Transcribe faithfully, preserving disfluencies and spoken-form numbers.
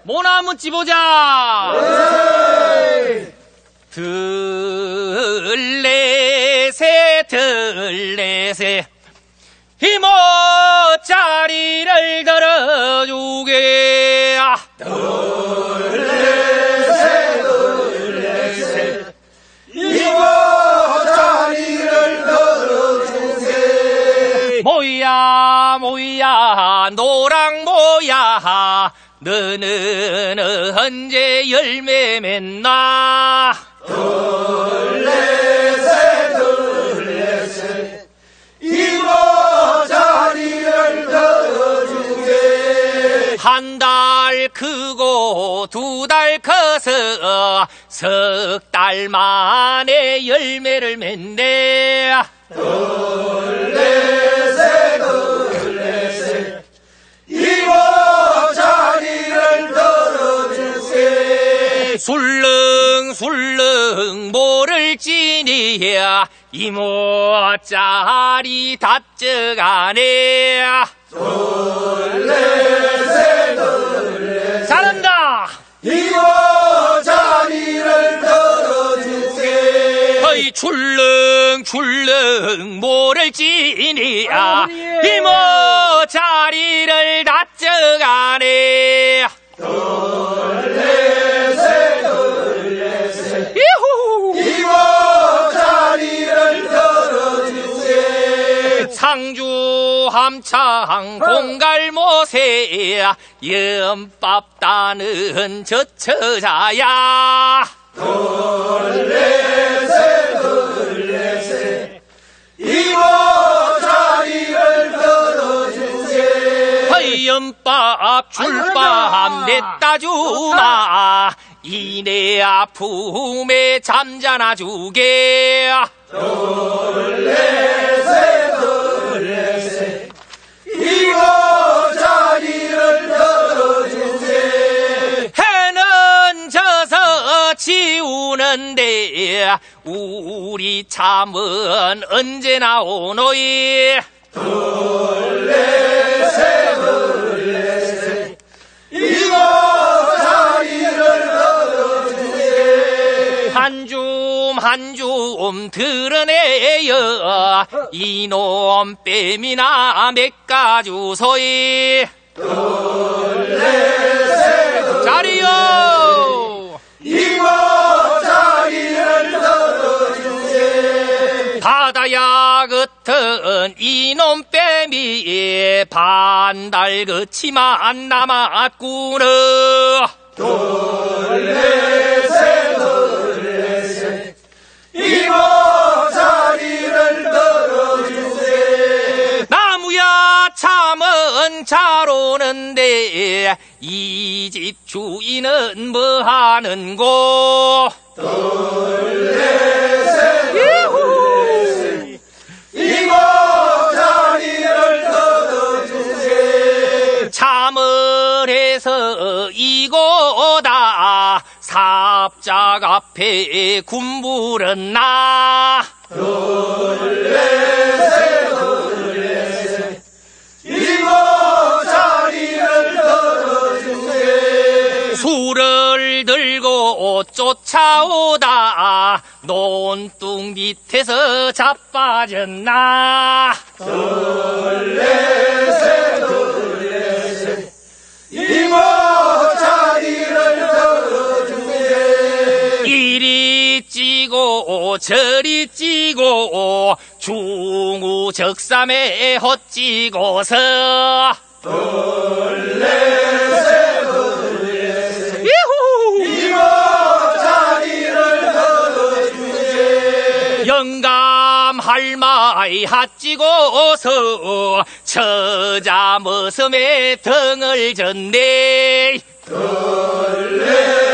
모나 한번 찌보자. 네. 들레세 들레세 이모짜리를 들어주게. 들레세 들레세 이모짜리를 들어주게. 모야 모야 노랑 모야 너는 언제 열매 맺나. 들레세 들레세 이모자리를 들어주게. 한 달 크고 두 달 커서 석 달 만에 열매를 맺네. 들레세 들레세 이모자리를 들어주게. 술렁술렁 모를 지니야 이모짜리 답적하네. 들레세 들레세 잘한다. 이모자리를 들어주게. 어이 출렁출렁 모를 지니야 이모짜리를 답적하네. 들레세 들레세 이후 이모자리를 들어주게. 상주 함창 공갈모세 연밥 따는 저처자야. 들레세 들레세 이모자리를 들어주게. 연밥 줄밥 냈다 주마 이내 아픔에 잠자나 주게. 들레세 들레세 이모자리를 들어주게. 해는 져서 지우는데 우리 참은 언제나 오노이. 들레세 들레세 이모자리를 들어주게. 한 줌 한 줌 드러내여 이놈 뺨이나 맥가주소이. 들레세 자리요. 이모자리를 들어주게. 바다야 같은 이놈 뺨이 반달 그치만 남았구나. 들레세 들레세 이모자리를 들어주게. 나무야 참은 잘 오는데 이 집 주인은 뭐하는고. 들레세 들레세 이모자리를 들어주게. 참을 해서 이고다 삽작 앞에 군부렸나. 들레세 들레세 이모자리를 들어주게. 술을 들고 쫓아오다 논둑 밑에서 자빠졌나. 들레세 들레세 이모자리를 들어주게. 이리 찌고 저리 찌고 중우적삼에 헛찌고서. 들레세 들레세 이후 이모자리를 들어주게. 영감 할마이 핫찌고서 처자 머슴에 등을 졌네. 들레세